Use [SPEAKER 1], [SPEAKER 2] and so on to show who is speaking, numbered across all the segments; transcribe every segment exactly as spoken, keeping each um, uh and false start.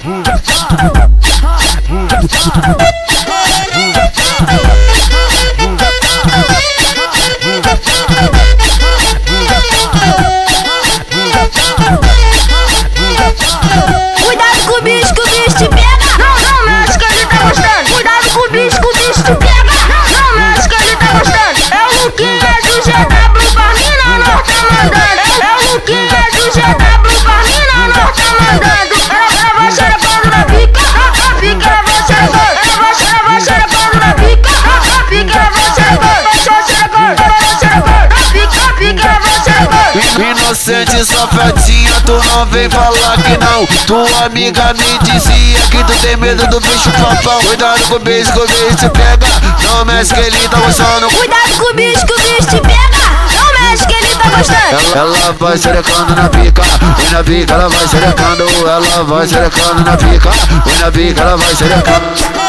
[SPEAKER 1] Cuidado com o bicho, que o bicho te pega. Não, não mexe que ele tá gostando. Cuidado com o bicho, que o bicho te pega. Não, não mexe que ele tá gostando. É o Luquinha do G W pra mina, nós tá mandando. É o Luquinha do G W pra mina, nós tá mandando. Ela vai xerecando na pica, a pica ela vai xerecando. Ela vai xerecando na pica, a pica ela vai xerecando. Vai xerecando, ela vai xerecando. A pica, a pica ela vai xerecando.
[SPEAKER 2] Inocente safadinha, tu não vem falar que não. Tua amiga me dizia que tu tem medo do bicho papão. Cuidado com o bicho, que o bicho te pega. Não mexe que ele tá gostando.
[SPEAKER 1] Cuidado com o bicho, que o bicho te pega. Não mexe que ele tá gostando.
[SPEAKER 2] Ela, ela vai xerecando na pica, e na pica ela vai xerecando. Ela vai xerecando na pica, e na pica ela vai xerecando.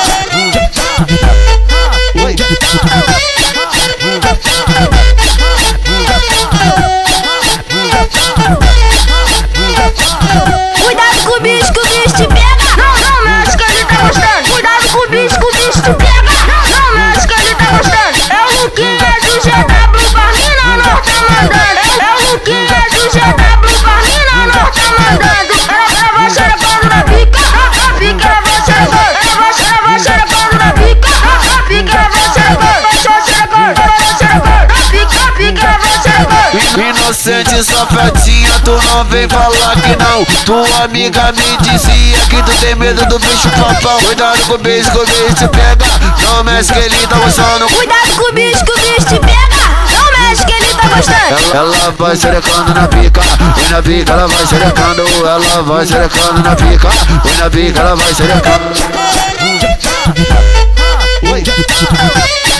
[SPEAKER 1] Cuidado com o bicho, que o bicho te pega. Não, não mexe que ele tá gostando. Cuidado com o bicho, que o bicho te pega. Não, não mexe que ele tá gostando. É o Luquinha do G W pra mina, nós tá mandando. É o Luquinha do G W pra mina, nós tá mandando. Ela, ela vai xerecando na pica, a pica ela vai xerecando. Ela vai, ela vai xerecando na pica, a pica ela vai xerecando. Vai xerecando, ela vai xerecando. A pica, a pica ela vai xerecando.
[SPEAKER 2] Inocente safadinha, tu não vem falar que não. Tua amiga me dizia que tu tem medo do bicho papão. Cuidado com o bicho, que o bicho te pega. Não mexe que ele tá gostando.
[SPEAKER 1] Cuidado com o bicho, que o bicho te pega. Não mexe que ele tá gostando.
[SPEAKER 2] Ela, ela vai xerecando na pica, e na pica ela vai xerecando. Ela vai xerecando na pica, e na pica ela vai xerecando.